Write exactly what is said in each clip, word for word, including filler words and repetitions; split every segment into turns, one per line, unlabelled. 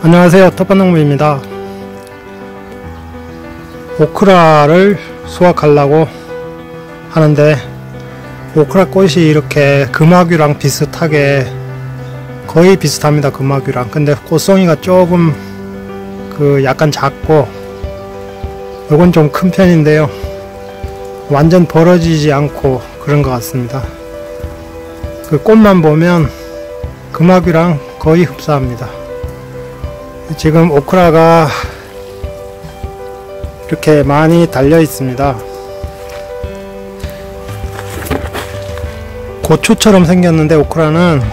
안녕하세요, 텃밭농부입니다. 오크라를 수확하려고 하는데 오크라 꽃이 이렇게 금화귀랑 비슷하게 거의 비슷합니다. 금화귀랑. 근데 꽃송이가 조금 그 약간 작고 요건 좀 큰 편인데요, 완전 벌어지지 않고 그런 것 같습니다. 그 꽃만 보면 금화귀랑 거의 흡사합니다. 지금 오크라가 이렇게 많이 달려 있습니다. 고추처럼 생겼는데 오크라는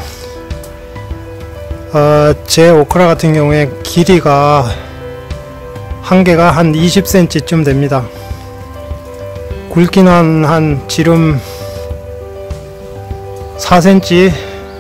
어, 제 오크라 같은 경우에 길이가 한 개가 한 이십 센티미터쯤 됩니다. 굵기는 한 지름 사 센티미터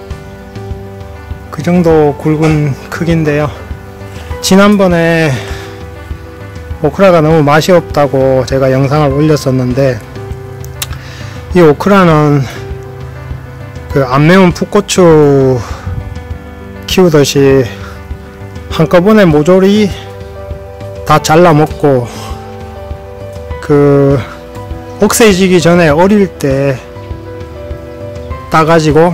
그 정도 굵은 크기인데요, 지난번에 오크라가 너무 맛이 없다고 제가 영상을 올렸었는데, 이 오크라는 그 안 매운 풋고추 키우듯이 한꺼번에 모조리 다 잘라 먹고, 그 억세지기 전에 어릴 때 따가지고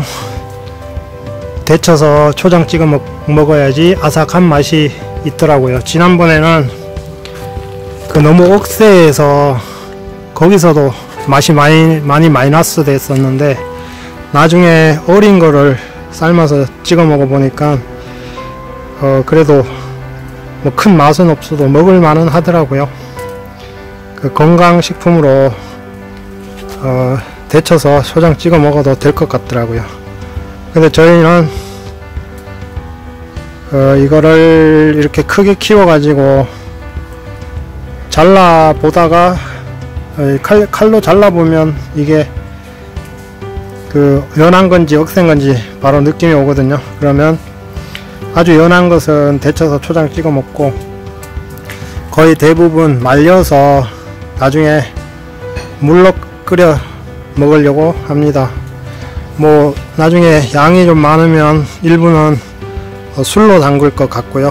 데쳐서 초장 찍어 먹, 먹어야지 아삭한 맛이 있더라고요. 지난번에는 그 너무 억세해서 거기서도 맛이 많이 많이 마이너스 됐었는데, 나중에 어린 거를 삶아서 찍어 먹어 보니까 어 그래도 뭐 큰 맛은 없어도 먹을 만은 하더라고요. 그 건강식품으로 어 데쳐서 초장 찍어 먹어도 될 것 같더라고요. 근데 저희는 어 이거를 이렇게 크게 키워 가지고 잘라 보다가 칼, 칼로 잘라 보면 이게 그 연한 건지 억센 건지 바로 느낌이 오거든요. 그러면 아주 연한 것은 데쳐서 초장 찍어 먹고, 거의 대부분 말려서 나중에 물로 끓여 먹으려고 합니다. 뭐 나중에 양이 좀 많으면 일부는 술로 담글 것 같고요.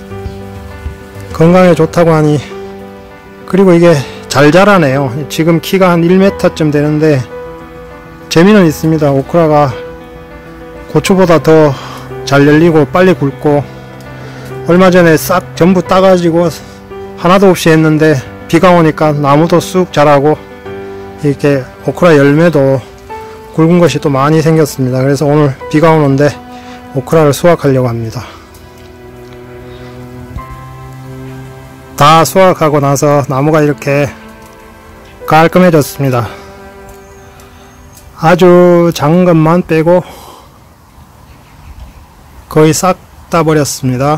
건강에 좋다고 하니, 그리고 이게 잘 자라네요. 지금 키가 한 일 미터쯤 되는데 재미는 있습니다. 오크라가 고추보다 더 잘 열리고 빨리 굵고, 얼마 전에 싹 전부 따가지고 하나도 없이 했는데 비가 오니까 나무도 쑥 자라고 이렇게 오크라 열매도 굵은 것이 또 많이 생겼습니다. 그래서 오늘 비가 오는데 오크라를 수확하려고 합니다. 다 수확하고 나서 나무가 이렇게 깔끔해졌습니다. 아주 작은 것만 빼고 거의 싹 다 버렸습니다.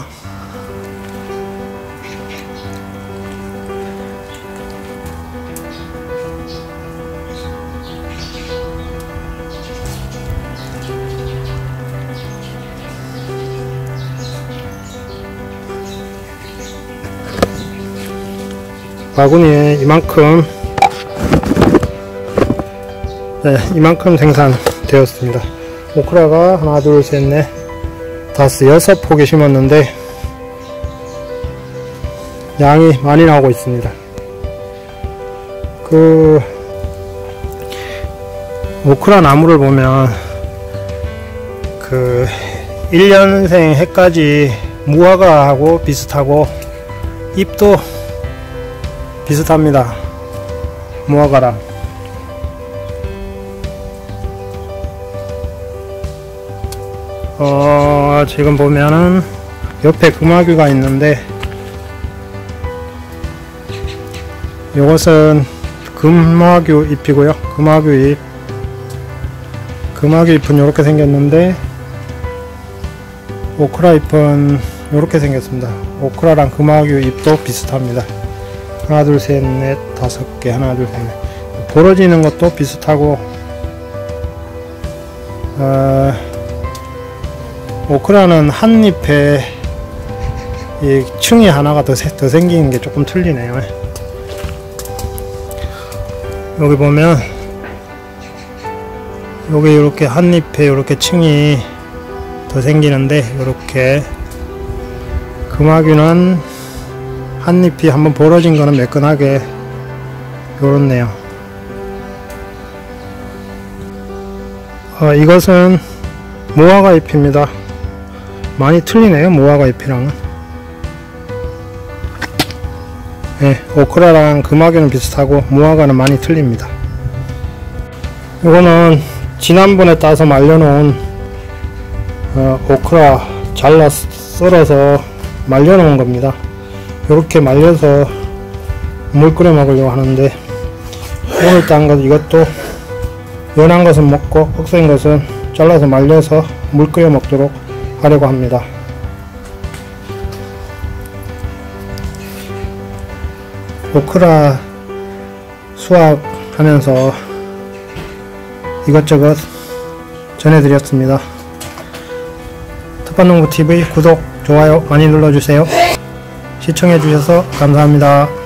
바구니에 이만큼 네, 이만큼 생산되었습니다. 오크라가 하나 둘 셋 넷 다섯 여섯 포기 심었는데 양이 많이 나오고 있습니다. 그 오크라 나무를 보면 그 일 년생 해까지 무화과하고 비슷하고 잎도 비슷합니다. 무화과랑. 어, 지금 보면은 옆에 금화귀가 있는데, 요것은 금화귀 잎이고요. 금화귀 잎. 금화귀 잎은 이렇게 생겼는데, 오크라 잎은 이렇게 생겼습니다. 오크라랑 금화귀 잎도 비슷합니다. 하나 둘 셋 넷 다섯 개, 하나 둘 셋 넷. 벌어지는 것도 비슷하고, 어, 오크라는 한 잎에 이 층이 하나가 더, 더 생기는 게 조금 틀리네요. 여기 보면 여기 이렇게 한 잎에 이렇게 층이 더 생기는데, 이렇게 금화균은 한 잎이 한번 벌어진 거는 매끈하게 요렇네요. 어, 이것은 무화과 잎입니다. 많이 틀리네요, 무화과 잎이랑은. 네, 오크라랑 금화균은 비슷하고 무화과는 많이 틀립니다. 이거는 지난번에 따서 말려놓은 어, 오크라 잘라 썰어서 말려놓은 겁니다. 이렇게 말려서 물 끓여 먹으려고 하는데, 오늘 딴 것 이것도 연한 것은 먹고 억센 것은 잘라서 말려서 물 끓여 먹도록 하려고 합니다. 오크라 수확하면서 이것저것 전해드렸습니다. 텃밭농부티비 구독, 좋아요 많이 눌러주세요. 시청해주셔서 감사합니다.